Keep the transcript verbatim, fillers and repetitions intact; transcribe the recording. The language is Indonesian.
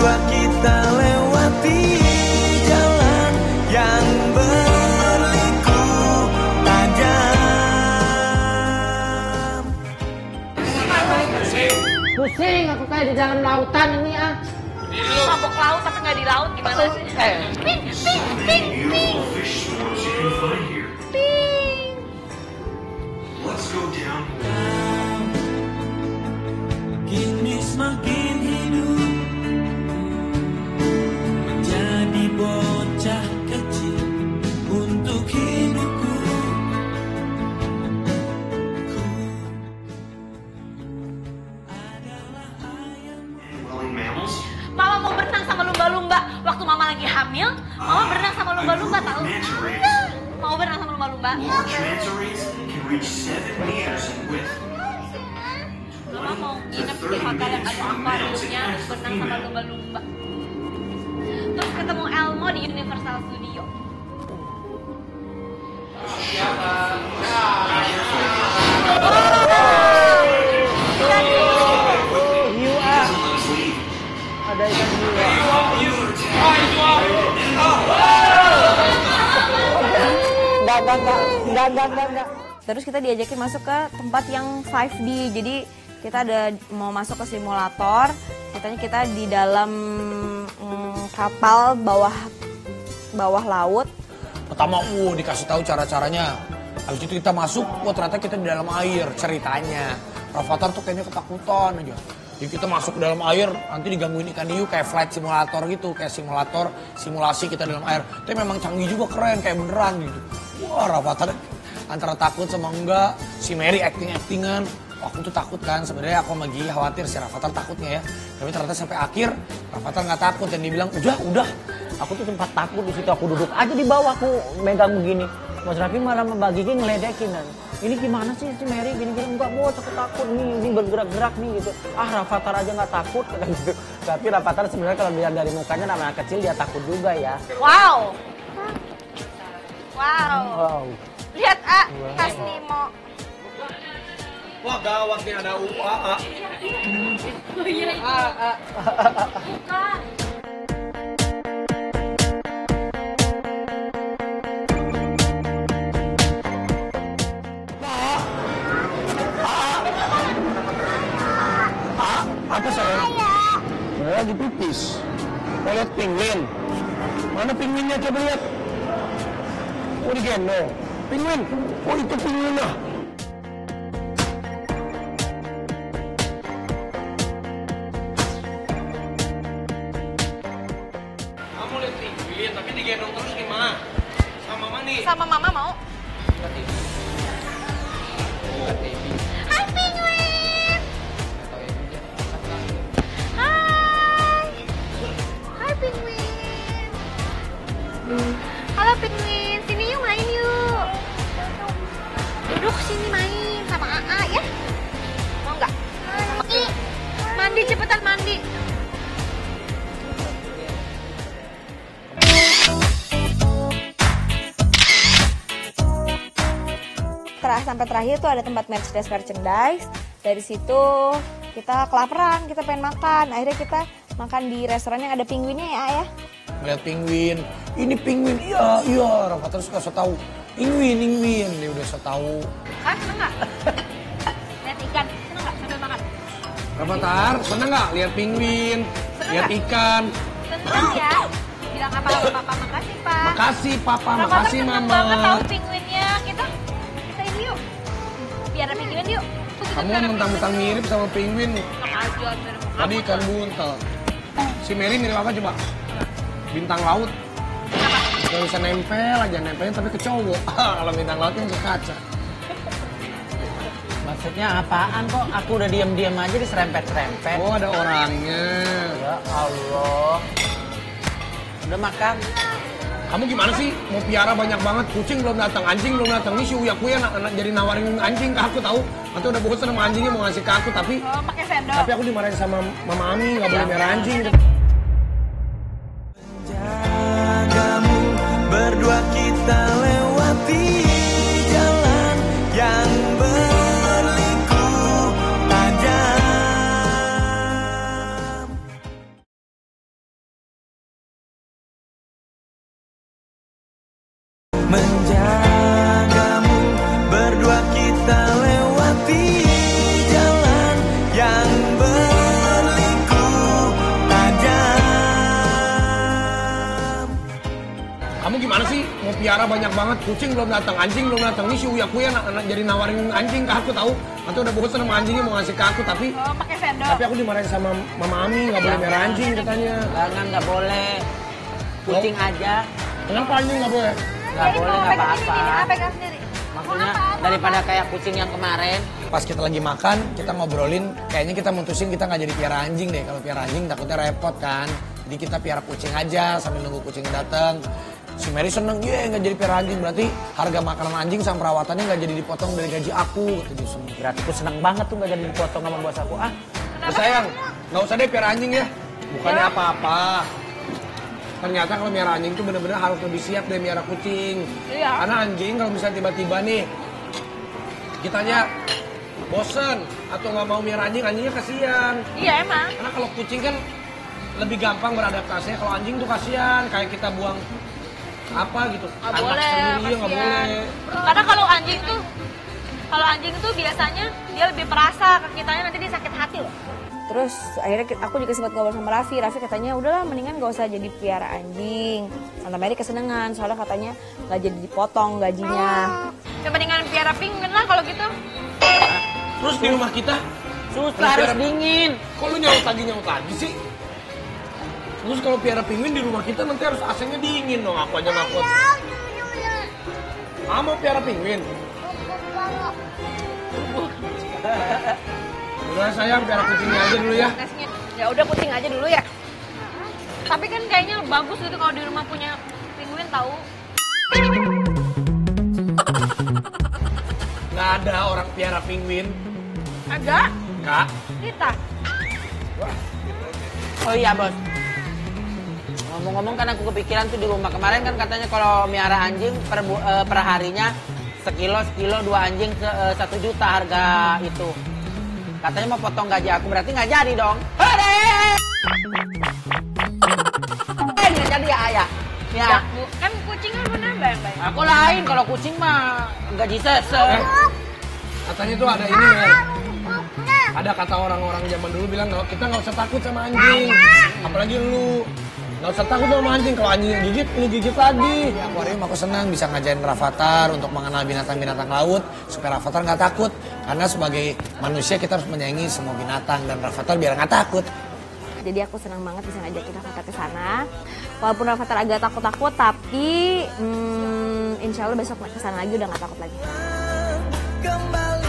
berdua kita lewati jalan yang berliku tajam. Pusing aku kayak di dalam lautan ini ah. Mabok laut tapi nggak di laut gimana sih? Eh. Ping, ping, ping, ping. Ping. Let's go down. Kini semakin hidup menjadi bocah kecil untuk hidupku. Willing mammals? Mama mau berenang sama lumba-lumba. Waktu mama lagi hamil, mama berenang sama lumba-lumba tahu? Manta rays. Mau berenang sama lumba-lumba? Large manta rays can reach seven meters in width. Mama mau nginep di hotel yang ada akuariumnya, berenang sama lumba-lumba. Terus ketemu Elmo di Universal Studio. Hiu ah. Ada ikan hiu. Enggak, enggak, enggak, enggak, enggak, enggak, enggak. Terus kita diajakin masuk ke tempat yang lima D. Jadi kita ada mau masuk ke simulator. Katanya kita di dalam mm, kapal bawah bawah laut. Pertama, uh, dikasih tahu cara-caranya. Habis itu kita masuk, wah ternyata kita di dalam air ceritanya. Rafathar tuh kayaknya ketakutan aja. Jadi kita masuk ke dalam air, nanti digangguin ikan hiu kayak flight simulator gitu. Kayak simulator, simulasi kita dalam air. Tapi memang canggih juga, keren, kayak beneran gitu. Wah Rafathar antara takut sama enggak. Si Mary acting-actingan. Aku tuh takut kan, sebenarnya aku sama Gigi khawatir si Rafathar takutnya ya. Tapi ternyata sampai akhir, Rafathar nggak takut. Dan dia bilang, udah, udah. Aku tuh sempat takut di situ, aku duduk aja di bawah, aku megang begini. Mas Raffi malah Mbak Gigi ngeledekin kan. Ini gimana sih si Mary gini-gini, enggak bos aku takut nih, ini bergerak-gerak nih gitu. Ah Rafathar aja nggak takut kata gitu. Tapi Rafathar sebenarnya kalau dilihat dari mukanya namanya kecil dia takut juga ya. Wow. Wow. Wow. Lihat A, tas Nemo. Wah gawat nih ada U A A. Oh iya itu. Bukan. Apa sayang? Saya lagi pipis. Mau lihat penguin? Mana penguinnya, coba lihat. Oh digendong. Penguin. Oh itu penguinnya. Kamu lihat penguin, tapi digendong terus gimana? Sama mama nih. Sama mama mau? Hai penguin. Hai. Hai penguin. Halo penguin, sini yuk main yuk. Duduk sini main sama A A ya. Mau nggak? Ih, mandi cepetan mandi. Terakhir sampai terakhir tuh ada tempat merchandise merchandise. Dari situ kita kelaparan, kita pengen makan. Akhirnya kita makan di restoran yang ada penguinnya ya, ya. Melihat penguin, ini penguin, iya, iya. Rafathar suka so tahu. Penguin, penguin, dia udah so tahu. Ah, seneng nggak? Lihat ikan, seneng nggak sambil makan? Rafathar, seneng nggak lihat penguin, lihat ikan? Seneng ya? Bilang apa sama papa? Makasih pak. Makasih papa, Rafathar makasih seneng mama. banget tahu penguinnya. Kita, kita ini yuk. Biar ada penguin yuk. Tuh, kita Kamu biar ada mentang-mentang penguin. mirip sama penguin. Sama aja, dari muka Tadi kamu. ikan buntel. Si Mary mirip apa coba? Bintang laut. Gak bisa nempel aja, nempelnya tapi ke cowok. Kalau bintang laut kan ke kaca. Maksudnya apaan kok? Aku udah diam-diam aja diserempet-serempet. Oh ada orangnya. Ya Allah. Udah makan? Kamu gimana sih? Mau piara banyak banget, kucing belum datang, anjing belum datang. Ini si Uya Kuya nak, nak jadi nawarin anjing ke aku tahu. Nanti udah bosan sama anjingnya mau ngasih ke aku, tapi Oh, pakai sendok. tapi aku dimarahin sama Mama Ami, nggak boleh merah anjing. Jagamu berdua kita lewati jalan yang menjagamu. Berdua kita lewati jalan yang berliku tajam. Kamu gimana sih? Mau piara banyak banget, kucing belum datang, anjing belum datang. Ini si Uya Kuya jadi nawarin anjing ke aku tahu. Atau udah bosan sama anjingnya mau ngasih ke aku, tapi Oh, pakai sendok. tapi aku dimarahin sama Mama Ami, nggak boleh merah anjing katanya. Jangan, nggak boleh. Kucing aja, Kenapa anjing nggak boleh? nggak boleh, nggak apa-apa. Ah, pegang sendiri. Maksudnya daripada kayak kucing yang kemarin. Pas kita lagi makan, kita ngobrolin, kayaknya kita mutusin kita nggak jadi piara anjing deh. Kalau piara anjing takutnya repot kan. Jadi kita piara kucing aja sambil nunggu kucing datang. Si Mary seneng, iya nggak jadi piara anjing. Berarti harga makanan anjing sama perawatannya nggak jadi dipotong dari gaji aku. Kata dia seneng. Berarti aku seneng banget tuh nggak jadi dipotong sama bos aku. Ah, Ya, sayang, nggak usah deh piara anjing ya. Bukannya apa-apa. Ternyata kalau miara anjing tuh bener-bener harus lebih siap dari miara kucing. Iya. Karena anjing kalau misalnya tiba-tiba nih kitanya bosen atau nggak mau miara anjing, anjingnya kasihan. Iya emang. Karena kalau kucing kan lebih gampang beradaptasinya. Kalau anjing tuh kasihan, kayak kita buang apa gitu. Nggak anak boleh, sendiri nggak kasihan. boleh. Karena kalau anjing tuh, kalau anjing tuh biasanya dia lebih perasa ke kitanya, nanti dia sakit hati loh. Terus akhirnya ki- aku juga sempat ngobrol sama Raffi. Raffi katanya udahlah mendingan gak usah jadi piara anjing. Tante Mary kesenengan soalnya katanya gak jadi dipotong gajinya. Ya mendingan piara penguin lah kalau gitu. Terus di rumah kita, susah harus dingin. kok lu nyaut lagi nyaut lagi sih? Terus kalau piara penguin di rumah kita nanti harus A C-nya dingin dong. Aku aja ngakut. Ah, mau piara penguin? Udah sayang, piara kucingnya aja dulu ya. Tesnya. Ya udah kucing aja dulu ya. Tapi kan kayaknya bagus gitu kalau di rumah punya penguin tahu. Nggak ada orang piara penguin. Ada? Nggak. Kita. Oh iya bos. Ngomong-ngomong kan aku kepikiran tuh di rumah kemarin kan katanya kalau miara anjing per, bu- eh, per harinya sekilo sekilo dua anjing se- eh, satu juta harga itu. Katanya mau potong gaji aku berarti nggak jadi dong. Hore! Eh nggak jadi ya ayah. Ya. Ya, Bu. Kan kucing kan bener bayang-bayang. Aku lain kalau kucing mah gaji sese. Eh, katanya tuh ada ini Mer. Ada kata orang-orang zaman dulu bilang "Nggak- kita nggak usah takut sama anjing. Apalagi lu. Nggak usah takut sama anjing. Kalau anjing yang gigit, lu gigit lagi. Di akuarium aku senang bisa ngajarin Rafathar untuk mengenal binatang-binatang laut. Supaya Rafathar nggak takut. Karena sebagai manusia kita harus menyayangi semua binatang. Dan Rafathar biar nggak takut. Jadi aku senang banget bisa ngajakin Rafathar ke sana. Walaupun Rafathar agak takut-takut, tapi hmm, insya Allah besok ke sana lagi udah nggak takut lagi. Kembali